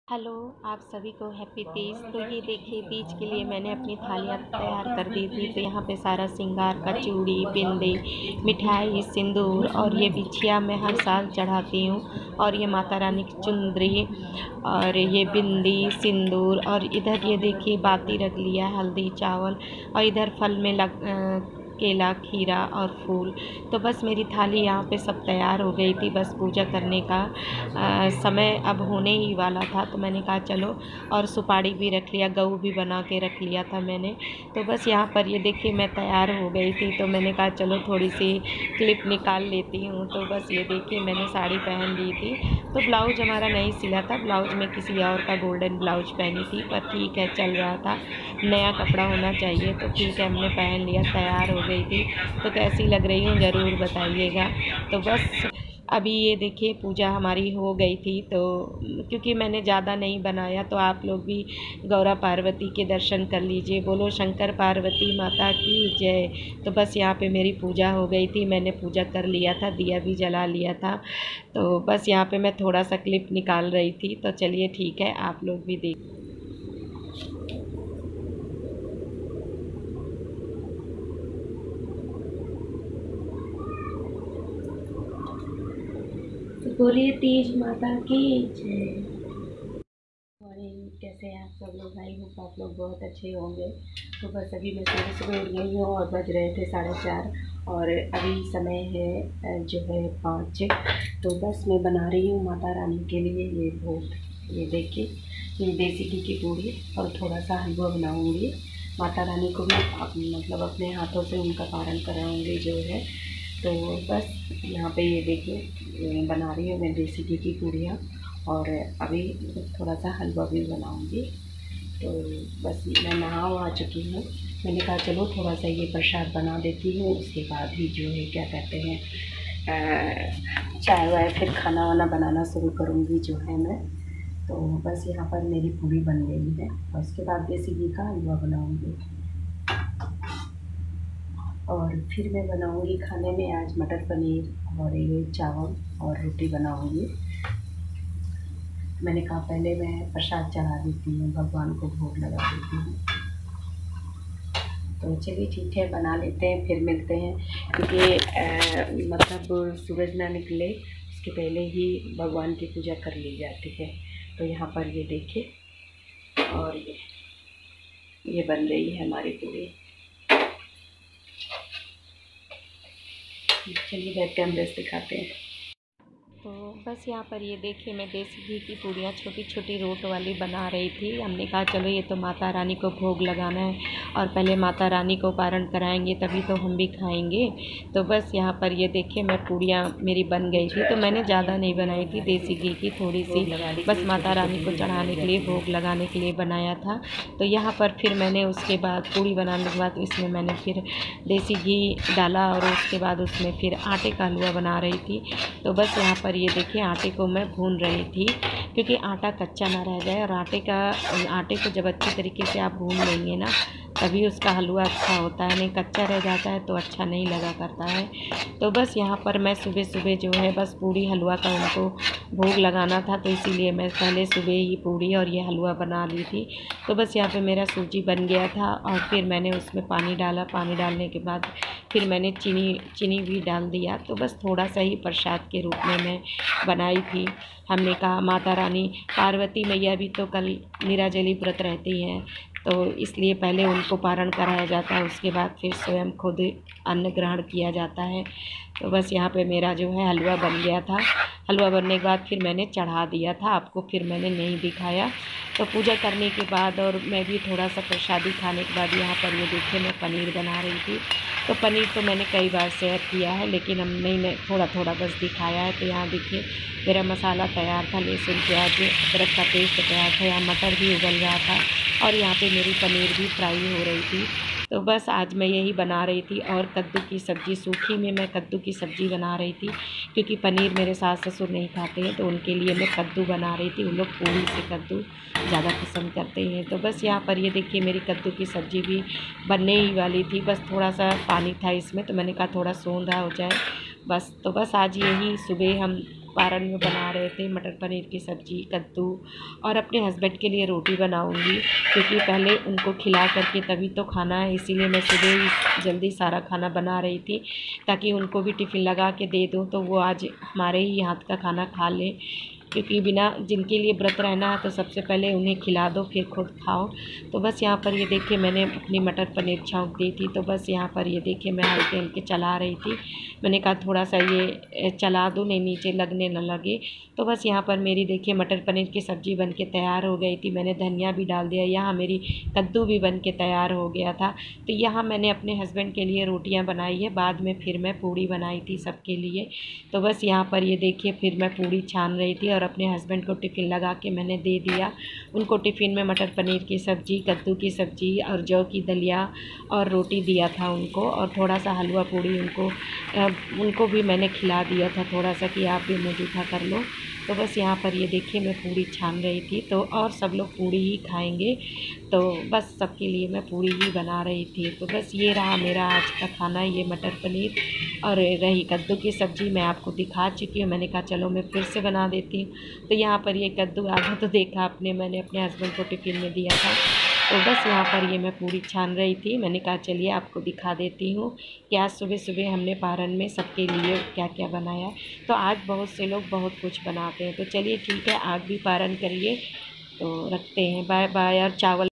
Hello, आप सभी को हैप्पी तीज। तो ये देखिए, तीज के लिए मैंने अपनी थालियाँ तैयार कर दी थी। तो यहाँ पे सारा श्रृंगार का चूड़ी, बिंदी, मिठाई, सिंदूर और ये बिछिया मैं हर साल चढ़ाती हूँ। और ये माता रानी की चुंदरी और ये बिंदी, सिंदूर और इधर ये देखिए बाती रख लिया, हल्दी, चावल और इधर फल में केला, खीरा और फूल। तो बस मेरी थाली यहाँ पे सब तैयार हो गई थी। बस पूजा करने का समय अब होने ही वाला था। तो मैंने कहा चलो, और सुपारी भी रख लिया, गऊ भी बना के रख लिया था मैंने। तो बस यहाँ पर ये देखिए मैं तैयार हो गई थी। तो मैंने कहा चलो थोड़ी सी क्लिप निकाल लेती हूँ। तो बस ये देखिए मैंने साड़ी पहन ली थी। तो ब्लाउज हमारा नहीं सिला था, ब्लाउज में किसी और का गोल्डन ब्लाउज पहनी थी, पर ठीक है चल रहा था। नया कपड़ा होना चाहिए। तो ठीक है, हमने पहन लिया, तैयार हो गई थी। तो कैसी लग रही हूँ ज़रूर बताइएगा। तो बस अभी ये देखिए पूजा हमारी हो गई थी। तो क्योंकि मैंने ज़्यादा नहीं बनाया, तो आप लोग भी गौरा पार्वती के दर्शन कर लीजिए। बोलो शंकर पार्वती माता की जय। तो बस यहाँ पे मेरी पूजा हो गई थी, मैंने पूजा कर लिया था, दिया भी जला लिया था। तो बस यहाँ पे मैं थोड़ा सा क्लिप निकाल रही थी। तो चलिए ठीक है, आप लोग भी देख। तो बोलिए तीज माता की जय। मॉर्निंग, कैसे हैं आप सब लोग? आई होप आप लोग बहुत अच्छे होंगे। तो बस अभी मैं सुबह सुबह उठ गई हूँ और बज रहे थे 4:30 और अभी समय है जो है 5। तो बस मैं बना रही हूँ माता रानी के लिए ये भोग। ये देखिए, ये देसी घी की पूड़ी और थोड़ा सा हलवा बनाऊँगी। माता रानी को भी मतलब अपने हाथों से उनका पारण कराऊँगी जो है। तो बस यहाँ पे ये देखिए बना रही हूँ मैं देसी घी की पूड़ियाँ और अभी थोड़ा सा हलवा भी बनाऊँगी। तो बस मैं नहा आ चुकी हूँ। मैंने कहा चलो थोड़ा सा ये प्रसाद बना देती हूँ, उसके बाद ही जो है क्या कहते हैं चाय वाय फिर खाना वाना बनाना शुरू करूँगी जो है मैं। तो बस यहाँ पर मेरी पूरी बन गई है और उसके बाद देसी घी का हलवा बनाऊँगी। और फिर मैं बनाऊँगी खाने में आज मटर पनीर और ये चावल और रोटी बनाऊँगी। मैंने कहा पहले मैं प्रसाद चढ़ा देती हूँ, भगवान को भोग लगा देती हूँ। तो चलिए ठीक है, बना लेते हैं, फिर मिलते हैं। क्योंकि मतलब सूरज ना निकले उसके पहले ही भगवान की पूजा कर ली जाती है। तो यहाँ पर ये देखिए, और ये बन रही है हमारी पूरी। चलिए बैठ के हम रेस्ट दिखाते हैं। तो बस यहाँ पर ये देखिए मैं देसी घी की पूड़ियाँ छोटी छोटी रोट वाली बना रही थी। हमने कहा चलो ये तो माता रानी को भोग लगाना है और पहले माता रानी को पारण कराएंगे तभी तो हम भी खाएंगे। तो बस यहाँ पर ये देखिए मैं पूड़ियाँ मेरी बन गई थी। तो मैंने ज़्यादा नहीं बनाई थी, देसी घी की थोड़ी सी बस माता रानी को चढ़ाने के लिए, भोग लगाने के लिए बनाया था। तो यहाँ पर फिर मैंने उसके बाद पूड़ी बनाने के बाद इसमें मैंने फिर देसी घी डाला और उसके बाद उसमें फिर आटे का हलवा बना रही थी। तो बस यहाँ पर ये देखिए आटे को मैं भून रही थी, क्योंकि आटा कच्चा ना रह जाए। और आटे को जब अच्छी तरीके से आप भून लेंगे ना, तभी उसका हलवा अच्छा होता है, नहीं कच्चा रह जाता है तो अच्छा नहीं लगा करता है। तो बस यहाँ पर मैं सुबह सुबह जो है बस पूड़ी हलवा का उनको भोग लगाना था, तो इसीलिए मैं पहले सुबह ही पूड़ी और ये हलवा बना ली थी। तो बस यहाँ पे मेरा सूजी बन गया था और फिर मैंने उसमें पानी डाला। पानी डालने के बाद फिर मैंने चीनी भी डाल दिया। तो बस थोड़ा सा ही प्रसाद के रूप में मैं बनाई थी। हमने कहा माता रानी पार्वती मैया भी तो कल निर्जली व्रत रहती हैं, तो इसलिए पहले उनको पारण कराया जाता है, उसके बाद फिर स्वयं खुद अन्न ग्रहण किया जाता है। तो बस यहाँ पे मेरा जो है हलवा बन गया था। हलवा बनने के बाद फिर मैंने चढ़ा दिया था, आपको फिर मैंने नहीं दिखाया। तो पूजा करने के बाद और मैं भी थोड़ा सा प्रसादी खाने के बाद यहाँ पर ये देखिए मैं पनीर बना रही थी। तो पनीर तो मैंने कई बार शेयर किया है, लेकिन अब नहीं, मैं थोड़ा थोड़ा बस दिखाया है। तो यहाँ देखिए मेरा मसाला तैयार था, लहसुन प्याज अदरक का पेस्ट तैयार था, यहाँ मटर भी उबल रहा था और यहाँ पे मेरी पनीर भी फ्राई हो रही थी। तो बस आज मैं यही बना रही थी। और कद्दू की सब्ज़ी, सूखी में मैं कद्दू की सब्ज़ी बना रही थी, क्योंकि पनीर मेरे सास ससुर नहीं खाते हैं, तो उनके लिए मैं कद्दू बना रही थी। उन लोग पूरी से कद्दू ज़्यादा पसंद करते हैं। तो बस यहाँ पर ये देखिए मेरी कद्दू की सब्ज़ी भी बनने ही वाली थी, बस थोड़ा सा पानी था इसमें, तो मैंने कहा थोड़ा सोंधा हो जाए बस। तो बस आज यही सुबह हम पारण में बना रहे थे मटर पनीर की सब्ज़ी, कद्दू, और अपने हस्बैंड के लिए रोटी बनाऊँगी क्योंकि पहले उनको खिला करके तभी तो खाना है, इसीलिए मैं सुबह ही जल्दी सारा खाना बना रही थी ताकि उनको भी टिफ़िन लगा के दे दूँ तो वो आज हमारे ही हाथ का खाना खा लें, क्योंकि बिना जिनके लिए व्रत रहना है तो सबसे पहले उन्हें खिला दो फिर खुद खाओ। तो बस यहाँ पर ये देखिए मैंने अपनी मटर पनीर छौंक दी थी, तो बस यहाँ पर ये देखिए मैं हल्के हल्के चला रही थी। मैंने कहा थोड़ा सा ये चला दूँ, नहीं नीचे लगने न लगे। तो बस यहाँ पर मेरी देखिए मटर पनीर की सब्ज़ी बन के तैयार हो गई थी। मैंने धनिया भी डाल दिया, यहाँ मेरी कद्दू भी बन के तैयार हो गया था। तो यहाँ मैंने अपने हस्बैंड के लिए रोटियाँ बनाई है, बाद में फिर मैं पूड़ी बनाई थी सबके लिए। तो बस यहाँ पर ये देखिए फिर मैं पूड़ी छान रही थी और अपने हस्बैंड को टिफ़िन लगा के मैंने दे दिया। उनको टिफ़िन में मटर पनीर की सब्ज़ी, कद्दू की सब्ज़ी और जौ की दलिया और रोटी दिया था उनको, और थोड़ा सा हलवा पूड़ी उनको भी मैंने खिला दिया था थोड़ा सा कि आप भी मुँह मीठा कर लो। तो बस यहाँ पर ये देखिए मैं पूड़ी छान रही थी, तो और सब लोग पूड़ी ही खाएंगे, तो बस सबके लिए मैं पूड़ी ही बना रही थी। तो बस ये रहा मेरा आज का खाना, ये मटर पनीर और रही कद्दू की सब्ज़ी मैं आपको दिखा चुकी हूँ। मैंने कहा चलो मैं फिर से बना देती हूँ। तो यहाँ पर ये कद्दू आधा तो देखा आपने, मैंने अपने हस्बैंड को टिफ़िन में दिया था। तो बस यहाँ पर ये मैं पूड़ी छान रही थी। मैंने कहा चलिए आपको दिखा देती हूँ कि आज सुबह-सुबह हमने पारण में सबके लिए क्या-क्या बनाया। तो आज बहुत से लोग बहुत कुछ बनाते हैं। तो चलिए ठीक है, आप भी पारण करिए। तो रखते हैं, बाय बाय। और चावल